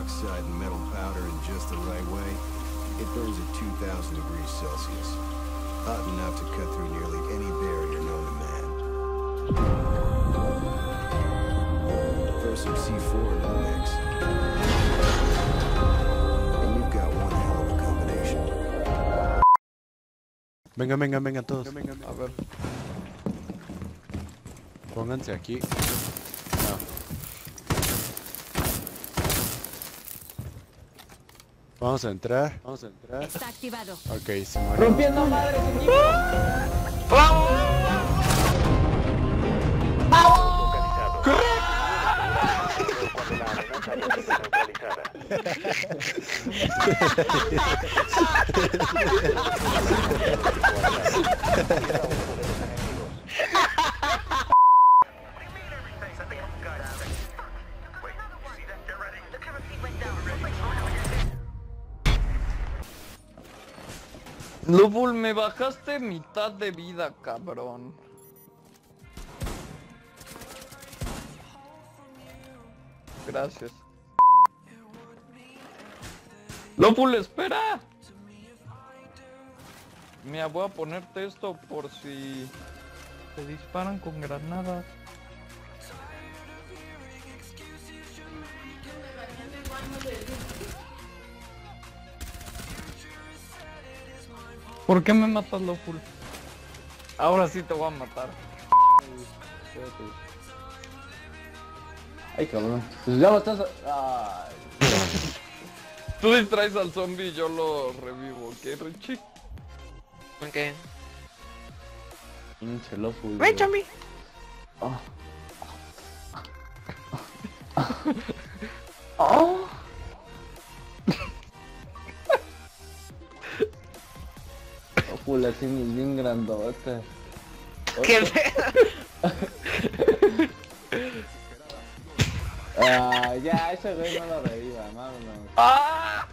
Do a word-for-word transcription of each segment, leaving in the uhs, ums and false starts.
oxide and metal powder in just the right way, it burns at two thousand degrees Celsius. Hot enough to cut through nearly any barrier known to man. Throw some C four in the mix, and you've got one hell of a combination. Venga, venga, venga todos. Venga, venga. A ver. Pónganse aquí. No. Vamos a entrar. Vamos a entrar. Está activado. Ok, se muere. Rompiendo madres equipo. Lupul, me bajaste mitad de vida, cabrón. Gracias. Lupul, espera. Mira, voy a ponerte esto por si te disparan con granadas. ¿Por qué me matas, Lopul? Ahora sí te voy a matar. Ay, cabrón. Pues ya lo estás... Ay. Tú distraes al zombie y yo lo revivo, ¿qué, Richie? Ok. Pinche Lopul. Ven, Chami. Oh. Oh. Lopul, así bien grandote. ¿Qué pedo? Ah, ya, ese güey no lo reviva, vámonos. ¡Ah!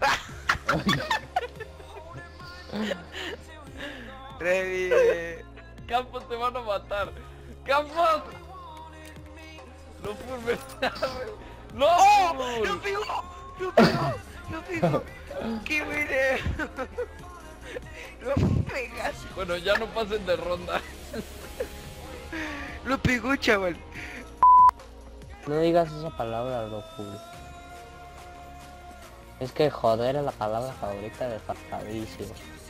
Revive. Campos, te van a matar. Campos. Lopul, me ¡No! ¡Oh! ¡Lo pegó! ¡Lo pegó! ¡Lo pegó! ¡Qué bueno! ¡Lo pegas! Bueno, ya no pasen de ronda. ¡Lo pegó, chaval! No digas esa palabra, loco. Es que joder es la palabra favorita de Fabricio.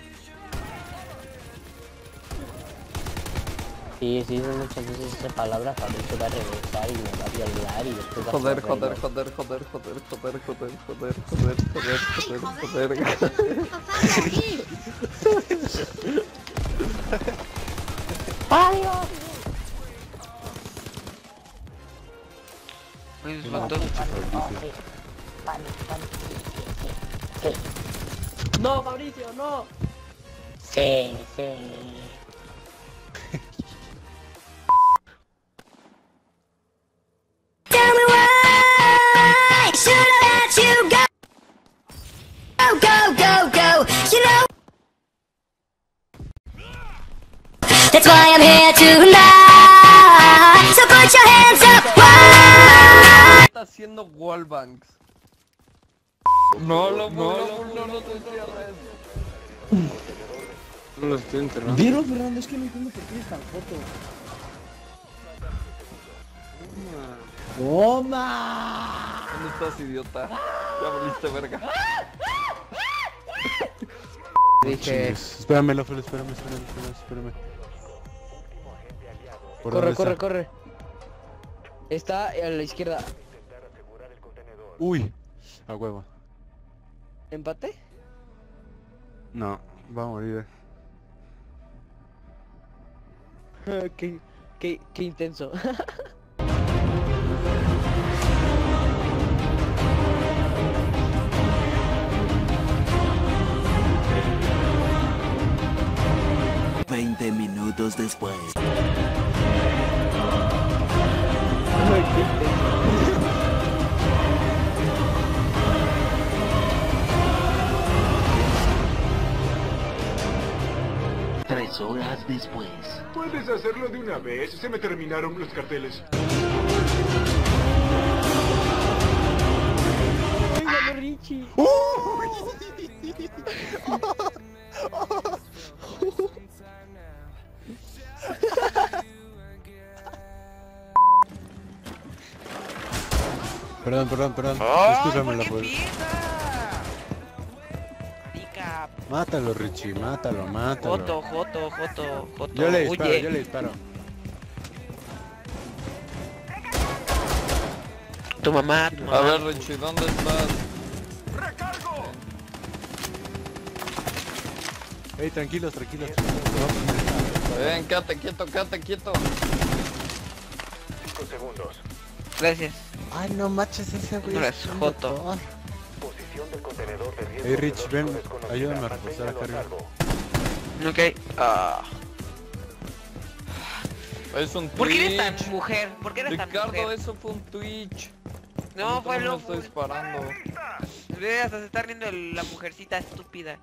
Sí, sí, muchas veces esa palabra Fabricio va a regresar y me va a violar y después va a Joder, correr. joder, joder, joder, joder, joder, joder, joder, joder, joder, joder, joder. ¡Adiós! Me desmató. No, Fabricio, no. Sí, sí. Tell me why should I let you go? Go, go, go, go. You know that's why I'm here tonight. So put your hands up. Why? Está haciendo wallbangs. No, lo no, no, no, no te cierres. No lo estoy enterrando. ¿Vieron, Fernando? Es que no entiendo por qué es tan foto. ¡Toma! ¿Dónde estás, idiota? Ya volviste verga. Dije... Espérame, Lopul, espérame, espérame, espérame, espérame. ¿Por Corre, dónde corre, está? corre. Está a la izquierda. Uy, a huevo. ¿Empate? No, va a morir. qué, qué, qué intenso. Veinte minutos después. Tres horas después. ¿Puedes hacerlo de una vez? Se me terminaron los carteles. Venga, Richie. Perdón, perdón, perdón. ¡Ay, Discúlpame por la qué voz. empieza! Marica, Mátalo, Richie, mátalo, mátalo. Joto, Joto, Joto, Joto. Yo le disparo, huye. yo le disparo. Tu mamá, tu mamá. A ver, Richie, ¿dónde estás? Ey, tranquilos, tranquilos, tranquilos. Ven, quédate quieto, quédate quieto. cinco segundos. Gracias. Ay, no maches ese güey. No eres joto. Posición del contenedor de riesgo Ey, Rich, geológico ven, desconocida. ayúdame a reforzar acá Manténganlo a arriba. salvo. Ok. Ah. Es un Twitch. ¿Por qué eres tan mujer? ¿Por qué eres tan Ricardo, mujer? eso fue un Twitch. No, Ahorita fue me lo... estoy disparando. Ve, hasta se está riendo el- la mujercita estúpida.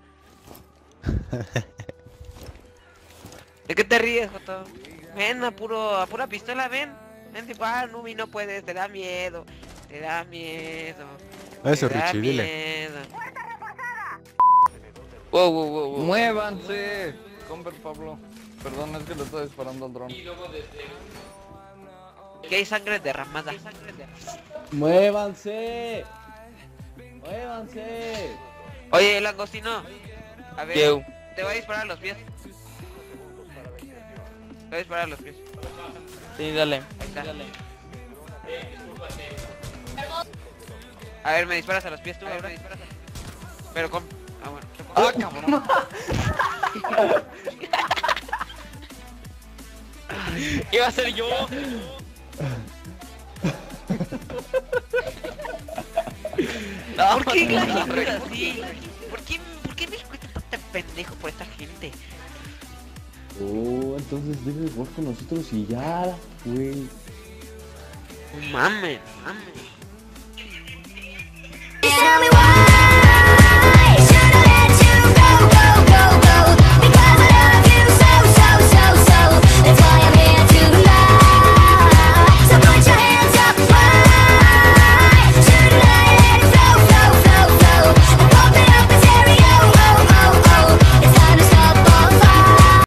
¿De qué te ríes, Joto? Ven, a, puro, a pura pistola, ven. Ven, tipo, ah, Nubi, no puedes, te da miedo. Te da miedo. Eso, te da Richie, dile. miedo. Wow, wow, wow, wow. ¡Muévanse! Comper Pablo. Perdón, es que le estoy disparando al dron. Que hay sangre derramada. ¡Muévanse! ¡Muévanse! Oye, el langostino. A ver, ¿Qué? te voy a disparar a los pies. Te voy a disparar a los pies. Sí, dale. Ahí está. A ver, me disparas a los pies tú, ahora. Pero con... Ah, bueno. ¡Ah, cabrón! Iba a ser yo. ¿Por qué la gente es así? ¿Por qué, ¿Por qué México está tan pendejo por esta gente? Oh, entonces debe jugar con nosotros y ya, güey. Mames, mames.